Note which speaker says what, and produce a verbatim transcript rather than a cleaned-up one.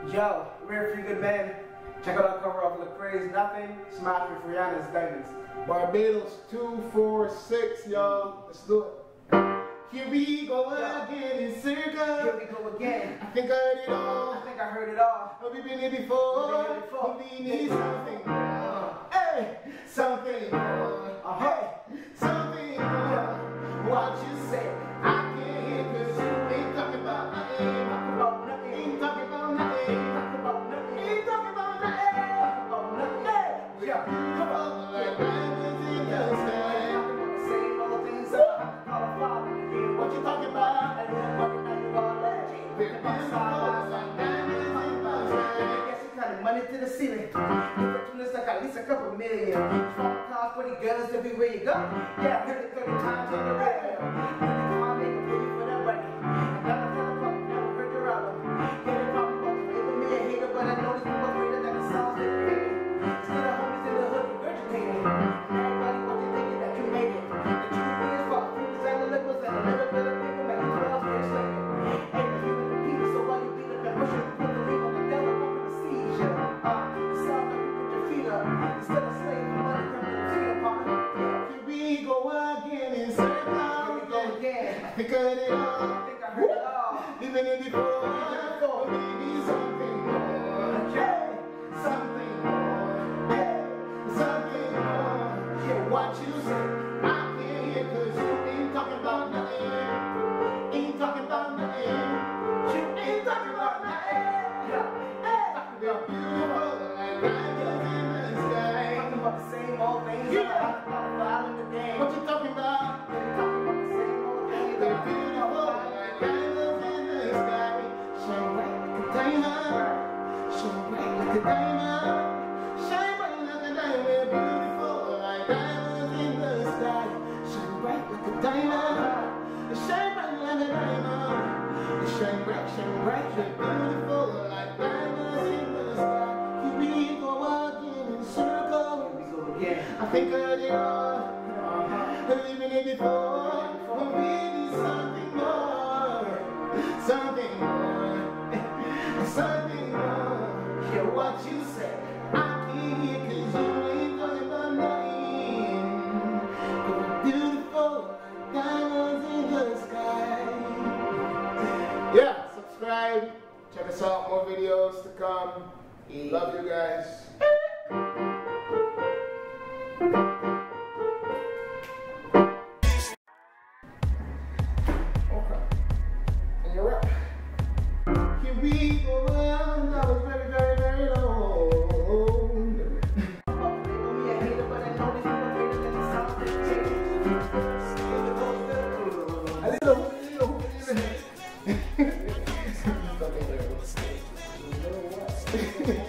Speaker 1: Yo, we're a pretty good band. Check out our cover of Lecrae's Nuthin, smash with Rihanna's Diamonds.
Speaker 2: Barbados two four six, y'all. Let's do it. Here we go again in circle.
Speaker 1: Here we go again.
Speaker 2: I think I heard it all.
Speaker 1: I think I heard it all.
Speaker 2: Have we been here before?
Speaker 1: We've been here before.
Speaker 2: We need something more. Hey, something more.
Speaker 1: Uh-huh.
Speaker 2: Hey, something more. What you say? I can't hear 'cause you ain't talking about nothing.
Speaker 1: Talk about nothing.
Speaker 2: Ain't talking about nothing.
Speaker 1: Talk about nothing.
Speaker 2: Ain't talking about nothing.
Speaker 1: Talk about nothing.
Speaker 2: Hey,
Speaker 1: Yeah.
Speaker 2: come on, like diamonds in the sky.
Speaker 1: Talking about the same old things that I have to call a father again.
Speaker 2: What you talking about?
Speaker 1: And then money now you all legend.
Speaker 2: We're
Speaker 1: Talking about side by side.
Speaker 2: diamonds in the sky.
Speaker 1: Guess you kind of money to the ceiling. It's like at least a couple million. Phone calls, pretty girls everywhere you go. Yeah, I heard it thirty times on the radio. Every time I make a video for that money. Another telephone, never heard your album. Hear the problem about giving me a hater, but I know this people greater than the songs that they made. Still the homies in the hood regurgitating. Everybody wants you thinking that you made it. The truth is, fuck, fruits and the liquids and a little bit of paper make you twelve years later. Hey, the human the people, so while you beat up and push it, put the leave on the devil, pumping the siege. Uh, the sound that you put your feet up. Instead of slave money from the feet upon. Yeah,
Speaker 2: Here we go again in circles.
Speaker 1: here we go again.
Speaker 2: I think I heard it all.
Speaker 1: I think I heard it all.
Speaker 2: Living it before. Oh, maybe something more. Yeah, something more. Yeah, something more. Yeah, what you say? I can't hear 'cause you ain't talking about nothing. Ain't talking about nothing. You ain't talking about nothing.
Speaker 1: Yeah,
Speaker 2: Hey, you're beautiful like diamonds in the sky.
Speaker 1: talking about the same old things that I have to call a father in the game.
Speaker 2: What you talking about?
Speaker 1: They're talking about the same old things that
Speaker 2: You're
Speaker 1: I have to
Speaker 2: beautiful
Speaker 1: call a
Speaker 2: like
Speaker 1: father.
Speaker 2: diamonds in the sky. Shine bright like a diamond. Shine bright like a diamond. Shine bright like a diamond. We're beautiful like diamonds in the sky. Shine bright like a diamond. Shine bright like a diamond. Shine bright, shine bright. We're beautiful like diamonds in the sky. Here we go again in circles.
Speaker 1: Here we go again.
Speaker 2: I think I heard it all.
Speaker 1: Uh-huh.
Speaker 2: Living it before, but we need something more, something more, something more. Hear what you say, I can't hear 'cause you ain't talking about nothing. But we're beautiful like diamonds in the sky. Yeah, subscribe, check us out, more videos to come. Love you guys. Here we go, and that was very, very, very long.
Speaker 1: Label me a hater, but I know these people greater than the songs that they
Speaker 2: I didn't know who you know who you know.